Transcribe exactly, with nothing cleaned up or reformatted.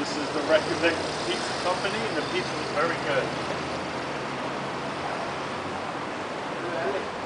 This is the Reykjavik Pizza Company, and the pizza was very good.